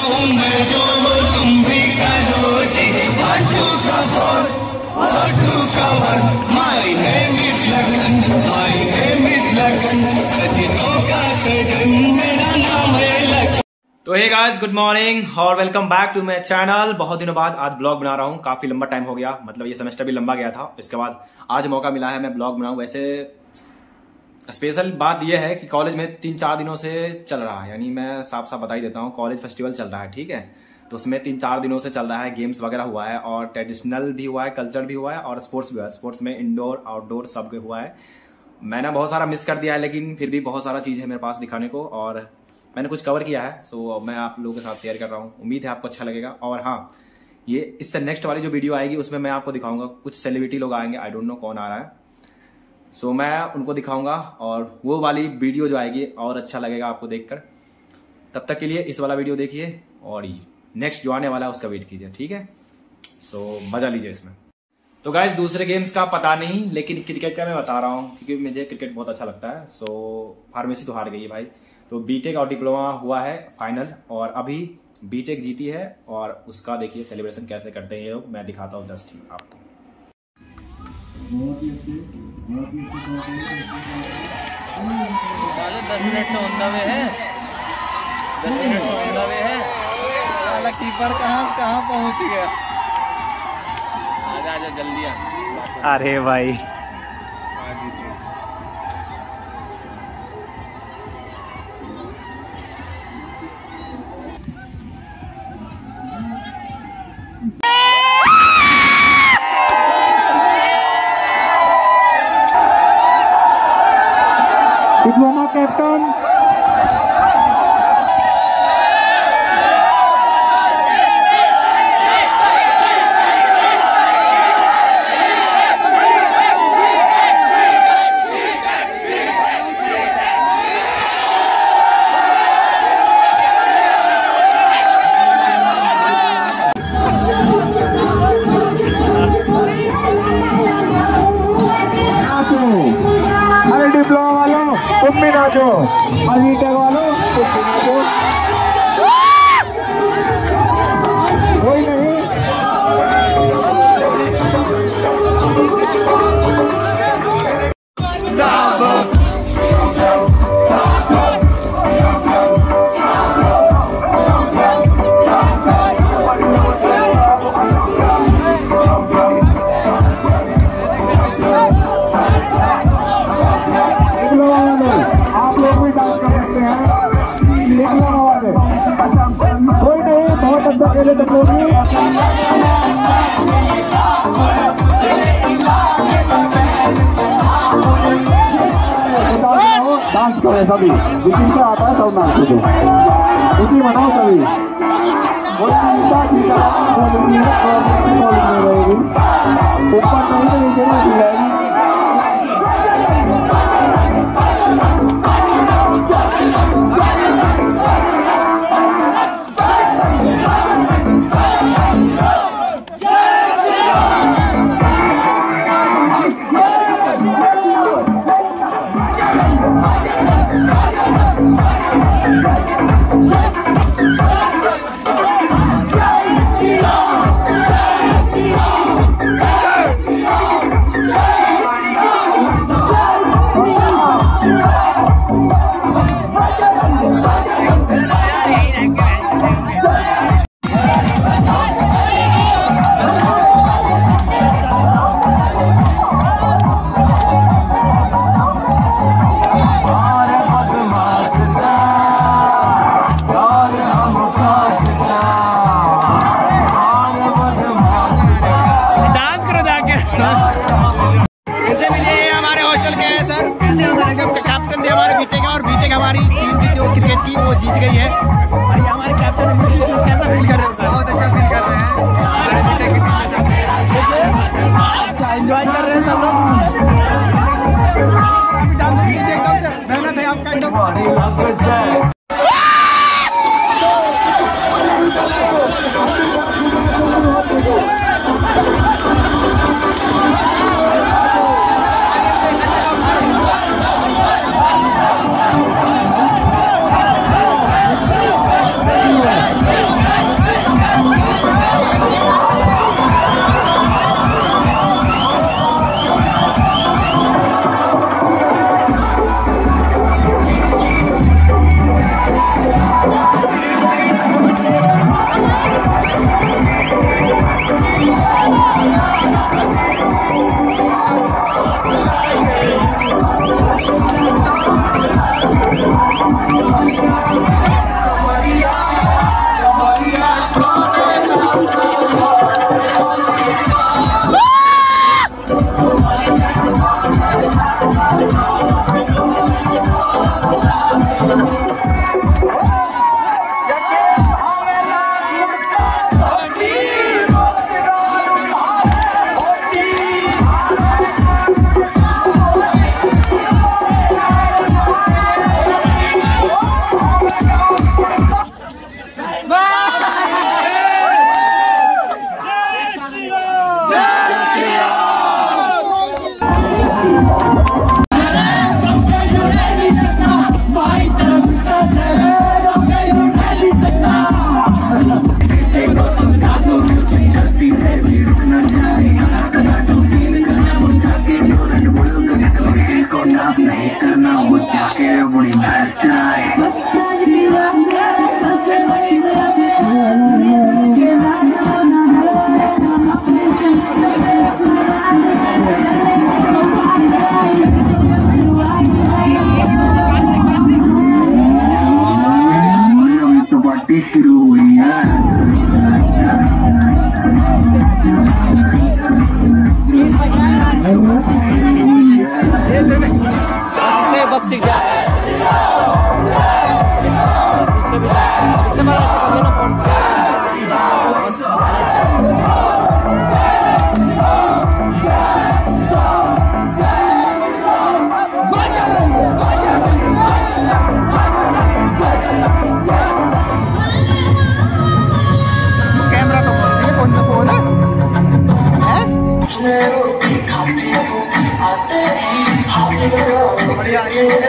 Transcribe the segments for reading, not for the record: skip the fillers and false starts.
हूँ मैं जो तुम भी करोगे। My name is लगन, my name is लगन, सजनों का सजन मेरा नाम है लगन। तो हे गाइस, गुड मॉर्निंग और welcome back to my channel. बहुत दिनों बाद आज ब्लॉग बना रहा हूँ। काफी लंबा टाइम हो गया, मतलब ये सेमेस्टर भी लंबा गया था। इसके बाद आज मौका मिला है मैं ब्लॉग बनाऊं। वैसे स्पेशल बात यह है कि कॉलेज में 3-4 दिनों से चल रहा है, यानी मैं साफ साफ बता ही देता हूँ, कॉलेज फेस्टिवल चल रहा है, ठीक है। तो उसमें 3-4 दिनों से चल रहा है, गेम्स वगैरह हुआ है और ट्रेडिशनल भी हुआ है, कल्चर भी हुआ है और स्पोर्ट्स भी हुआ है। स्पोर्ट्स में इंडोर आउटडोर सब हुआ है। मैंने बहुत सारा मिस कर दिया है, लेकिन फिर भी बहुत सारा चीज है मेरे पास दिखाने को और मैंने कुछ कवर किया है। सो मैं आप लोगों के साथ शेयर कर रहा हूँ। उम्मीद है आपको अच्छा लगेगा। और हाँ, ये इससे नेक्स्ट वाली जो वीडियो आएगी उसमें मैं आपको दिखाऊंगा, कुछ सेलिब्रिटी लोग आएंगे, आई डोंट नो कौन आ रहा है। सो मैं उनको दिखाऊंगा और वो वाली वीडियो जो आएगी और अच्छा लगेगा आपको देखकर। तब तक के लिए इस वाला वीडियो देखिए और नेक्स्ट जो आने वाला है उसका वेट कीजिए, ठीक है। सो मजा लीजिए इसमें। तो गाइस, दूसरे गेम्स का पता नहीं, लेकिन क्रिकेट का मैं बता रहा हूँ क्योंकि मुझे क्रिकेट बहुत अच्छा लगता है। सो फार्मेसी तो हार गई है भाई। तो बीटेक और डिप्लोमा हुआ है फाइनल और अभी बीटेक जीती है और उसका देखिए सेलिब्रेशन कैसे करते हैं ये लोग। मैं दिखाता हूँ जस्ट आपको। साले 10 मिनट से ऑन द वे है, 10 मिनट से ऑन द वे है। साला कीपर कहाँ से कहाँ पहुँच गया। आजा आजा जल्दी आ। अरे भाई डिप्लोमा कैप्टन डिप्लोमा वालों तुम भी नाचो, अभी तक वालों तुम भी नाचो। कोई नहीं आप लोग भी डांस कर सकते हैं। कोई नहीं, बहुत अच्छा खेले तुम लोग भी। डांस करें सभी, जिसी से आता है सब नाच करो, खुशी मनाओ सभी। ऊपर नहीं नीचे नहीं जाएगी। कैसे मिले हमारे हॉस्टल के हैं सर? कैसे हो सर? जब कैप्टन थे हमारे बीटेक का और बीटेक हमारी टीम थी जो क्रिकेट की वो जीत गई है और ये हमारे कैप्टन कैसा फील कर रहे हो सर? बहुत अच्छा फील कर रहे हैं हमारे बीटेक की टीम में। अच्छा एंजॉय कर रहे हैं सब लोग। डांस कीजिए एकदम से, मेहनत है आपका एकदम। बस सीख जा कैमरा तो कौन सी है, कौन सा फोन है? बढ़िया आ रही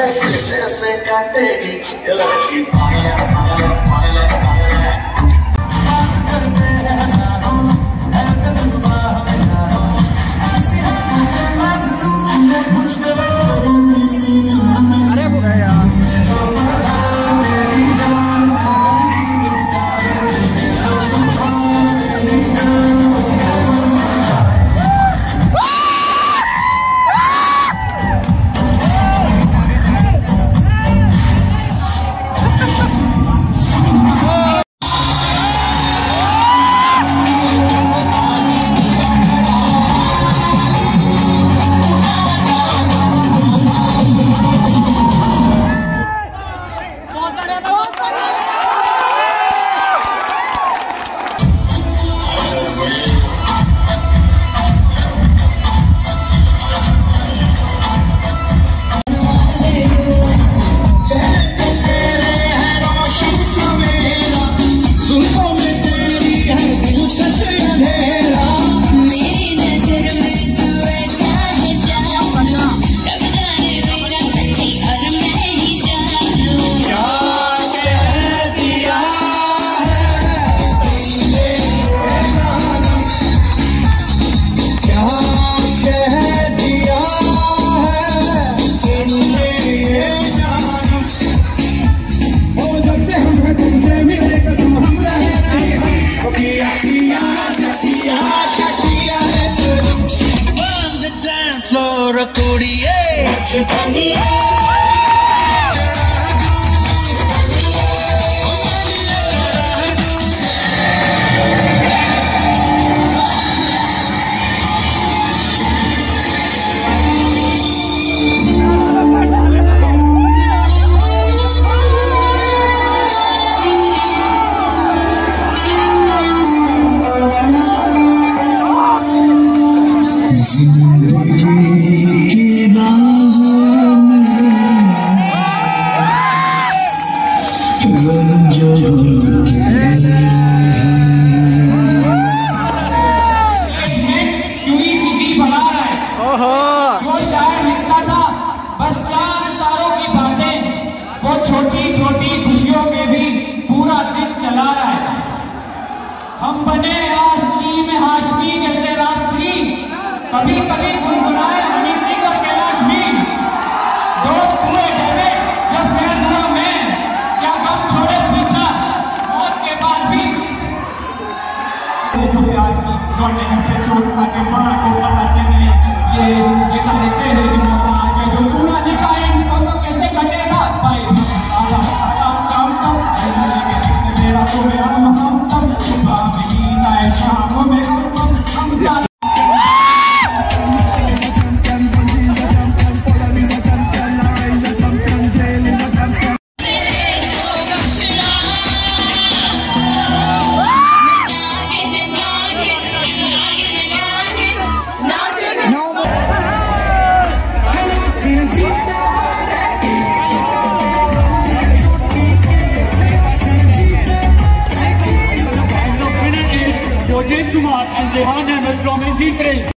हम बने आशकी में हाशमी जैसे राष्ट्री, कभी कभी गुनगुनाए हनी सिंह और कैलाश भी। दोस्त हुए डेबे जब फैसला में, क्या गम छोड़े पीछा मौत के बाद भी। जो प्यार की दौड़ने में पे छोड़ आके मां को बताते हैं, ये तारे तेरे जिम्मेदार के जो तू ना दिखाए इनको तो कैसे कटेगा भाई। आला काम काम मेरा तो मेरा हम तब सुबह में आए शाम में हम Kumar and Jehan Ahmed from NG Praise.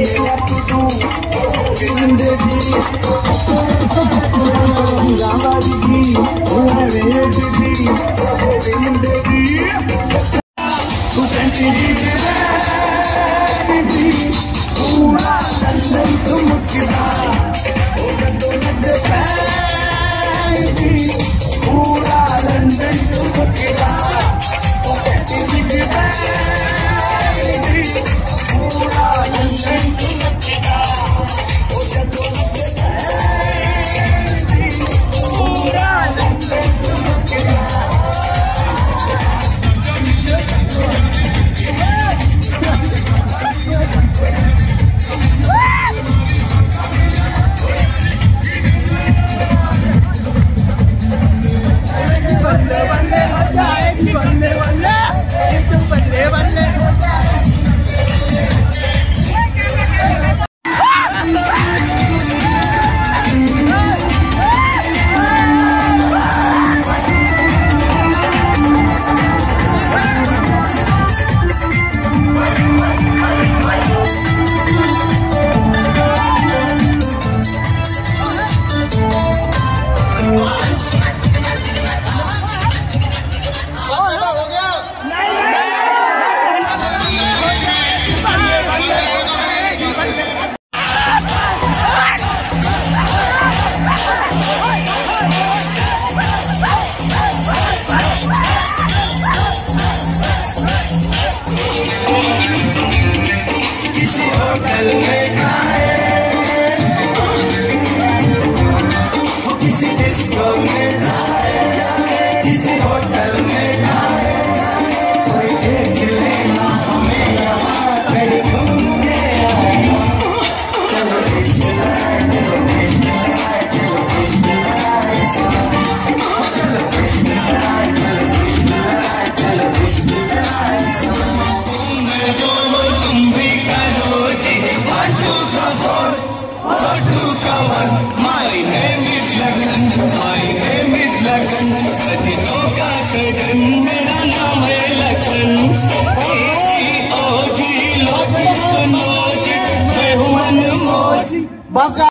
बस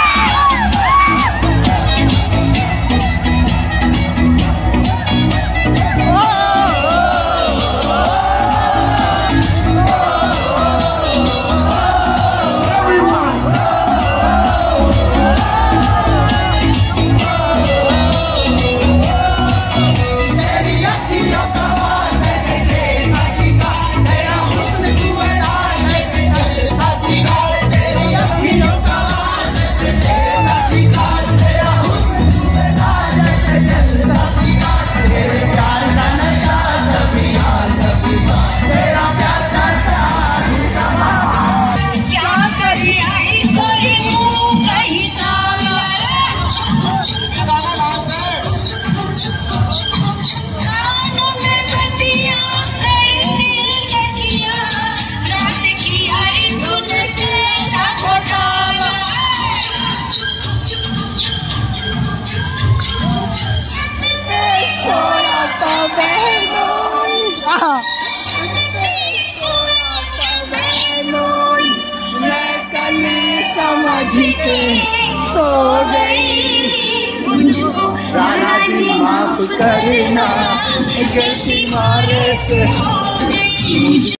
सो गई राणा जी माफ करना गलती मारे से